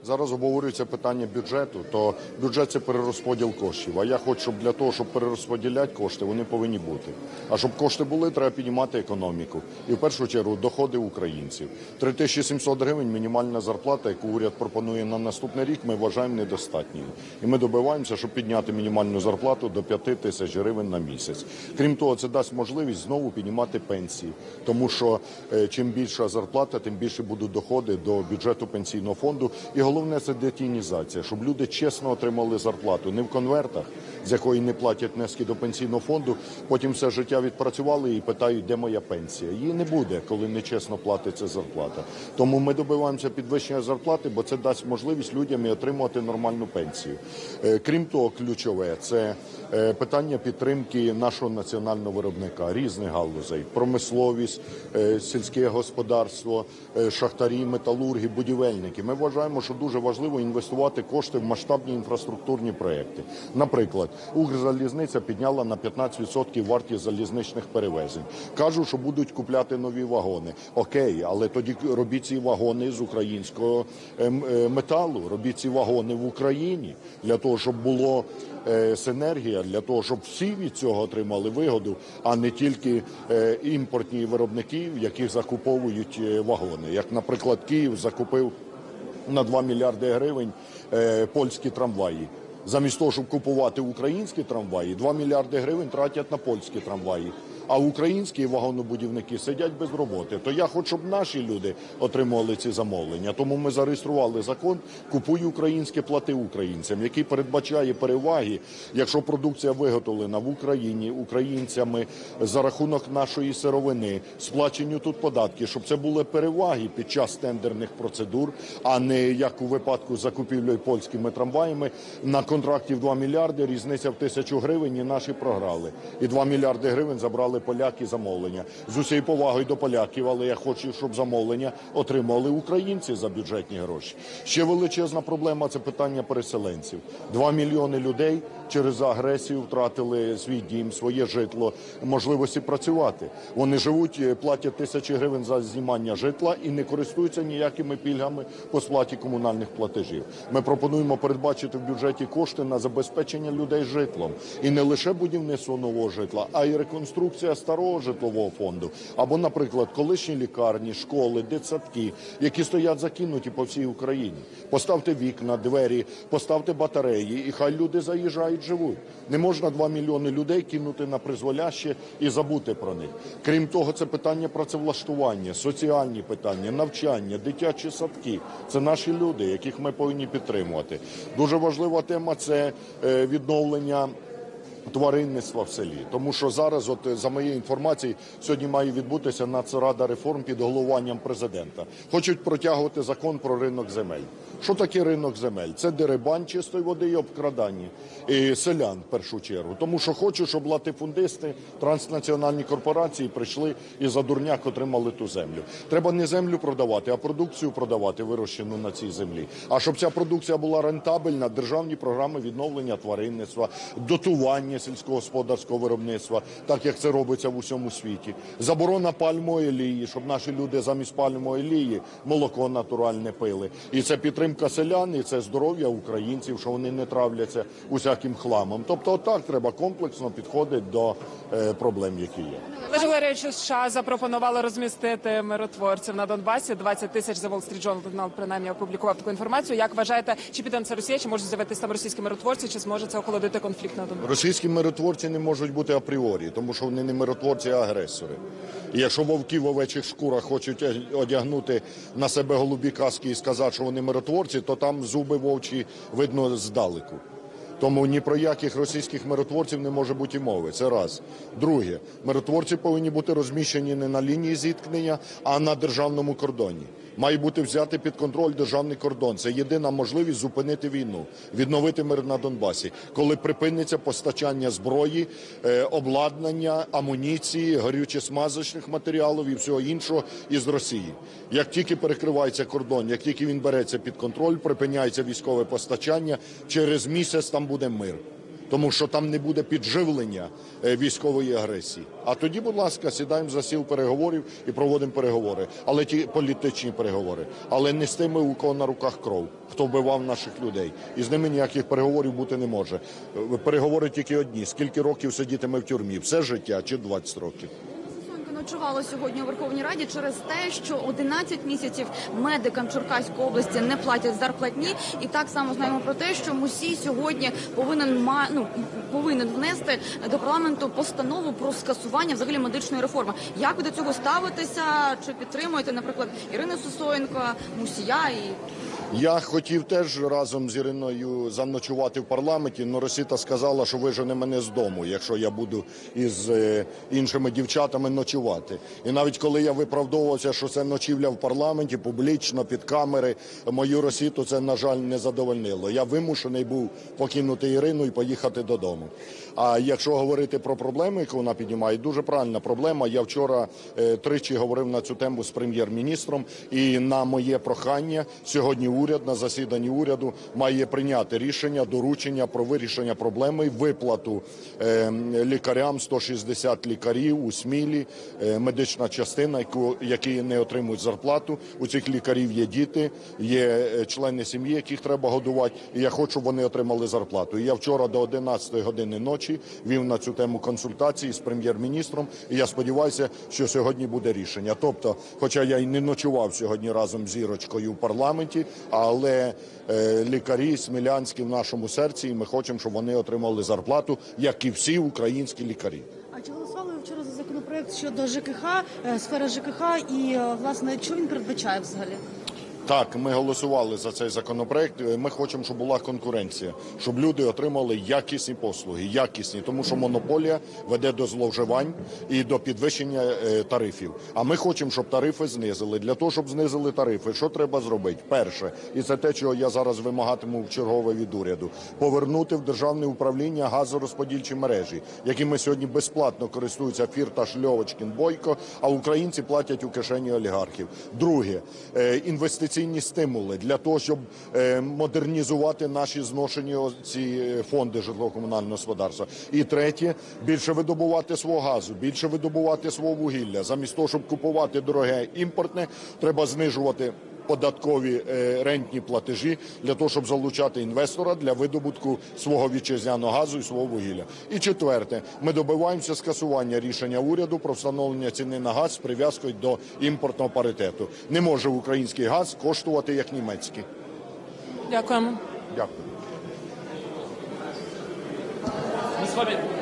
Зараз обговорюється питання бюджету, то бюджет – це перерозподіл коштів. А я хочу, щоб для того, щоб перерозподіляти кошти, вони повинні бути. А щоб кошти були, треба піднімати економіку. І в першу чергу доходи українців. 3700 гривень – мінімальна зарплата, яку уряд пропонує на наступний рік, ми вважаємо недостатньою. І ми добиваємося, щоб підняти мінімальну зарплату до 5000 гривень на місяць. Крім того, це дасть можливість знову піднімати пенсії. Тому що чим більша зарплата, тим більше будуть доходи до бюджету пенсійного фонду. І головне – це детінізація, щоб люди чесно отримали зарплату. Не в конвертах, з якої не платять внески до пенсійного фонду, потім все життя відпрацювали і питають, де моя пенсія. Її не буде, коли нечесно платиться зарплата. Тому ми добиваємося підвищення зарплати, бо це дасть можливість людям і отримувати нормальну пенсію. Крім того, ключове – це питання підтримки нашого національного виробника, різних галузей. Промисловість, сільське господарство, шахтарі, металурги, будівельники. Ми вважаємо, що дуже важливо інвестувати кошти в масштабні інфраструктурні проекти. Наприклад, Укрзалізниця підняла на 15% вартість залізничних перевезень. Кажуть, що будуть купляти нові вагони. Окей, але тоді робіть ці вагони з українського металу, робіть ці вагони в Україні, для того, щоб було синергія, для того, щоб всі від цього отримали вигоду, а не тільки імпортні виробники, яких закуповують вагони. Як, наприклад, Київ закупив на 2 мільярди гривень польські трамваї. Замість того, щоб купувати українські трамваї, 2 мільярди гривень тратять на польські трамваї. А українські вагонобудівники сидять без роботи. То я хочу, щоб наші люди отримували ці замовлення. Тому ми зареєстрували закон «Купуй українське, плати українцям», який передбачає переваги, якщо продукція виготовлена в Україні українцями за рахунок нашої сировини, сплачені тут податки, щоб це були переваги під час тендерних процедур, а не як у випадку з закупівлею польськими трамваями. На контракті в 2 мільярди, різниця в 1000 гривень, і наші програли. І 2 мільярди гривень забрали поляки замовлення. З усією повагою до поляків, але я хочу, щоб замовлення отримали українці за бюджетні гроші. Ще величезна проблема – це питання переселенців. 2 мільйони людей через агресію втратили свій дім, своє житло, можливості працювати. Вони живуть, платять 1000 гривень за знімання житла і не користуються ніякими пільгами по сплаті комунальних платежів. Ми пропонуємо передбачити в бюджеті кошти на забезпечення людей житлом. І не лише будівництво нового житла, а й реконструкція старого житлового фонду. Або, наприклад, колишні лікарні, школи, дитсадки, які стоять закинуті по всій Україні. Поставте вікна, двері, поставте батареї, і хай люди заїжджають, живуть. Не можна 2 мільйони людей кинути на призволяще і забути про них. Крім того, це питання працевлаштування, соціальні питання, навчання, дитячі садки. Це наші люди, яких ми повинні підтримувати. Дуже важлива тема – це відновлення тваринництва в селі. Тому що зараз, за моєю інформацією, сьогодні має відбутися Нацрада реформ під головуванням президента. Хочуть протягувати закон про ринок земель. Що таке ринок земель? Це дерибан чистої води і обкрадання. І селян, в першу чергу. Тому що хочуть, щоб латифундисти, транснаціональні корпорації прийшли і за дурняк отримали ту землю. Треба не землю продавати, а продукцію продавати, вирощену на цій землі. А щоб ця продукція була рентабельна, державні програми відновлення тваринництва, дотування сільськогосподарського виробництва, так як це робиться в усьому світі. Заборона пальмової олії, щоб наші люди замість пальмової олії молоко натуральне пили. І це підтримка селян, і це здоров'я українців, що вони не травляться усяким хламом. Тобто отак треба комплексно підходити до проблем, які є. Олеже Валерійовичу, США запропонували розмістити миротворців на Донбасі. 20 тисяч, The Wall Street Journal принаймні опублікував таку інформацію. Як вважаєте, чи піде на це Росія, чи можуть з'явитися там російські миротворці, чи зможе це охолодити конфлікт на Донбасі? Російські миротворці не можуть бути апріорі, тому що вони не миротворці, а агресори. І якщо вовки в овечих шкурах хочуть одягнути на себе голубі каски і сказати, що вони миротворці, то там зуби вовчі видно здалеку. Тому ні про яких російських миротворців не може бути і мови. Це раз. Друге. Миротворці повинні бути розміщені не на лінії зіткнення, а на державному кордоні. Має бути взяти під контроль державний кордон. Це єдина можливість зупинити війну, відновити мир на Донбасі. Коли припиниться постачання зброї, обладнання, амуніції, горюче-смазочних матеріалів і всього іншого із Росії. Як тільки перекривається кордон, як тільки він береться під контроль, припиняється військове постачання, через місяць там буде мир. тому що там не буде підживлення військової агресії. А тоді, будь ласка, сідаємо за стіл переговорів і проводимо переговори, але ті політичні переговори, але не з тими, у кого на руках кров, хто вбивав наших людей. І з ними ніяких переговорів бути не може. Переговори тільки одні: скільки років сидітиме в тюрмі, все життя чи 20 років. Ночувало сьогодні у Верховній Раді через те, що 11 місяців медикам Черкаської області не платять зарплатні. І так само знаємо про те, що Мусій сьогодні повинен внести до парламенту постанову про скасування взагалі медичної реформи. Як ви до цього ставитеся? Чи підтримуєте, наприклад, Ірину Сисоєнко, Мусія і... Я хотів теж разом з Іриною заночувати в парламенті, але Росіта сказала, що вижене мене з дому, якщо я буду із іншими дівчатами ночувати. І навіть коли я виправдовувався, що це ночівля в парламенті, публічно, під камери, мою Росіту це, на жаль, не задовольнило. Я вимушений був покинути Ірину і поїхати додому. А якщо говорити про проблеми, яку вона піднімає, дуже правильна проблема. Я вчора тричі говорив на цю тему з прем'єр-міністром, і на моє прохання сьогодні уряд на засіданні уряду має прийняти рішення, доручення про вирішення проблеми, виплату лікарям, 160 лікарів у Смілі, медична частина, які не отримують зарплату. У цих лікарів є діти, є члени сім'ї, яких треба годувати, і я хочу, щоб вони отримали зарплату. І я вчора до 11 години ночі вів на цю тему консультації з прем'єр-міністром, і я сподіваюся, що сьогодні буде рішення. Тобто, хоча я й не ночував сьогодні разом з Ірочкою в парламенті, але лікарі смілянські в нашому серці, і ми хочемо, щоб вони отримали зарплату, як і всі українські лікарі. А чи голосували ви вчора за законопроект щодо ЖКХ, сфери ЖКХ і, власне, що він передбачає взагалі? Так, ми голосували за цей законопроект. Ми хочемо, щоб була конкуренція, щоб люди отримали якісні послуги, якісні, тому що монополія веде до зловживань і до підвищення тарифів. А ми хочемо, щоб тарифи знизили. Для того, щоб знизили тарифи, що треба зробити? Перше, і це те, чого я зараз вимагатиму в чергове від уряду, повернути в державне управління газорозподільчі мережі, якими сьогодні безплатно користуються Фірташ, Льовочкін, Бойко, а українці платять у кишені олігархів. Друге, інвестиційні стимули для того, щоб модернізувати наші зношені ці фонди житлово-комунального господарства. І третє, більше видобувати свого газу, більше видобувати свого вугілля. Замість того, щоб купувати дороге імпортне, треба знижувати податкові рентні платежі для того, щоб залучати інвестора для видобутку свого вітчизняного газу і свого вугілля. І четверте, ми добиваємося скасування рішення уряду про встановлення ціни на газ з прив'язкою до імпортного паритету. Не може український газ коштувати як німецький. Дякуємо. Дякую. Мы с вами